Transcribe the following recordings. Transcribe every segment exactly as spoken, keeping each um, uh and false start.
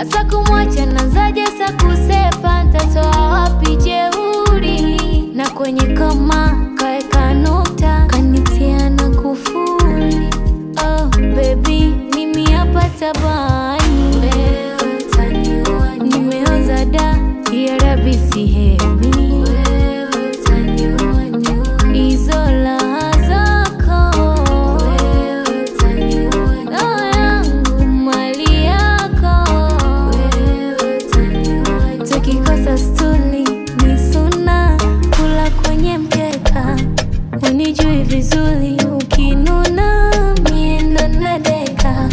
asa kumwacha nazaje sa kusepa, ntatoa wapi jeuri? Na kwenye koma kaeka nota, kanitia na kufuli. Oh baby, mimi hapa tabani, wewe utaniua, nimeoza da ya rabi sihemi, wewe utaniua, hizo raha zako, wewe utaniua, roho yangu mali yako, wewe utaniua. Tukikosa stuli ni suna, kula kwenye mkeka, unijui vizuri, ukinuna miendo na deka.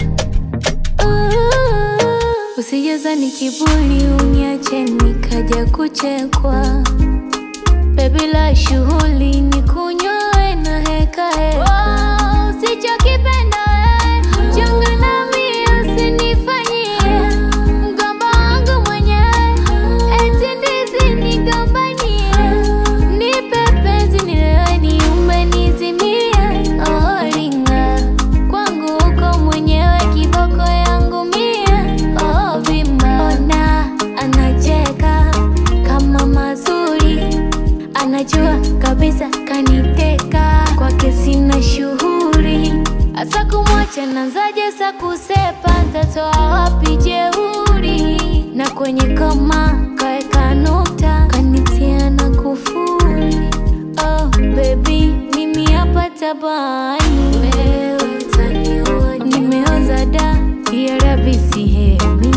uh, Usijeza ni kibuli uniache nikaja kuchekwa. Baby la shughuli ni kunyoe na heka heka. Oh, usichokipenda we chunga nami usinifanyie, mgomba wangu mwenyewe eti ndizi nigombanie. Nipe penzi nilewe niume nizimie. Oh ringa kwangu uko mwenyewe, kiboko yangu mie. Oh vimba, ona anacheka kama mazuri, anajua kabisa kaniteka, kwake sina shughuli. Asa kumwacha nazaje sa kusepa, ntatoa wapi jeuri? Na kwenye koma kaeka nota, kanitia na kufuli. Oh baby, mimi hapa tabani, wewe utaniua, nimeoza da ya rabi sihemi.